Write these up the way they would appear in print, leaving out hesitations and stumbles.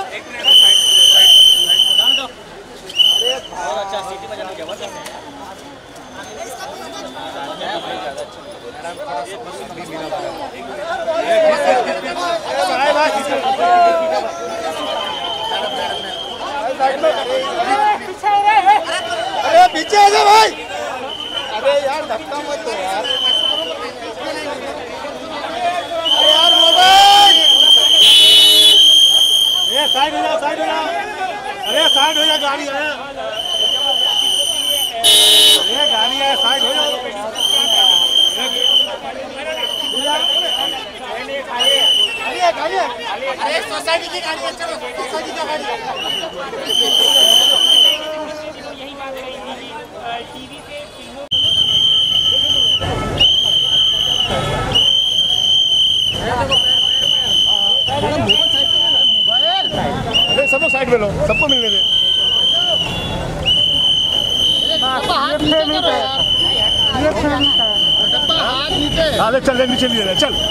अच्छा सिटी में जाना जबरदस्त है। अरे पीछे आ जा भाई। अरे यार धक्का मत दो यार। अरे यार मोबाइल। ये साइड हो जा, साइड हो जा। अरे साइड हो जा, गाड़ी है। ये गाड़ी है, साइड हो जाओ। अरे सोसाइटी की गाड़ी है, चलो सोसाइटी की गाड़ी है। यही बात रही टीवी पे अरे सब लोग साइड में लो, सबको मिलने दे। हाथ चल नीचे लिए रहे, चल।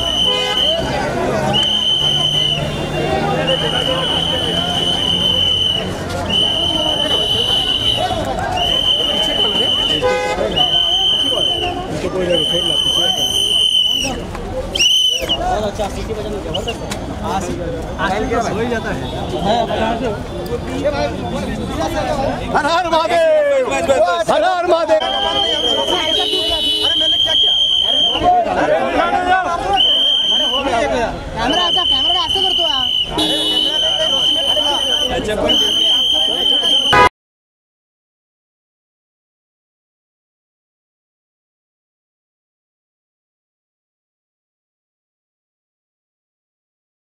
बहुत अच्छा सिटी में जाना जबरदस्त है। हो ही जाता है। हर हर महादेव, हर हर महादेव। कैमरा ऐसा करतो